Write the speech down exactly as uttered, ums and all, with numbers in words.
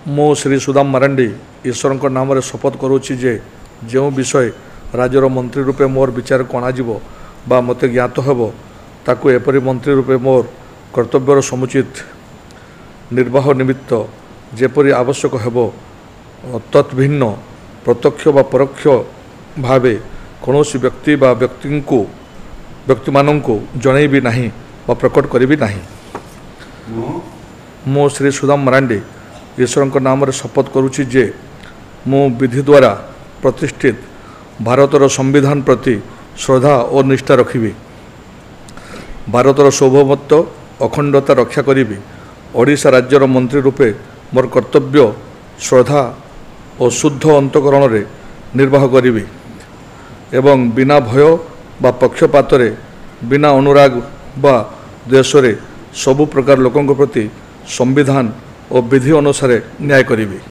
मो श्री सुदाम मारांडी ईश्वर नाम शपथ करुच्ची जे जो विषय राज्यर मंत्री रूपे मोर विचार को अणाजिबो बा मते ज्ञात हेबो ताकू एपरि मंत्री रूपे मोर कर्तव्यर समुचित निर्वाह निमित्त जेपरि आवश्यक हेबो तत्भिन्न प्रत्यक्ष बा परोक्ष भावे कौनसी व्यक्ति बा व्यक्ति को व्यक्ति मानू जनईबी नहीं बा प्रकट करी नहीं। मो श्री सुदाम मारांडी ईश्वर नाम शपथ करुच्ची जे मु विधि द्वारा प्रतिष्ठित भारतर संविधान प्रति श्रद्धा और निष्ठा रखिबी, भारतर सार्वभौमत्व अखंडता रक्षा करी, ओडिशा राज्यर मंत्री रूपे मोर कर्तव्य श्रद्धा और शुद्ध अंतकरण रे निर्वाह करी एवं बिना भय बा पक्षपात बिना अनुराग बा देश रे सबु प्रकार लोकों प्रति संविधान और विधि अनुसार न्याय करी।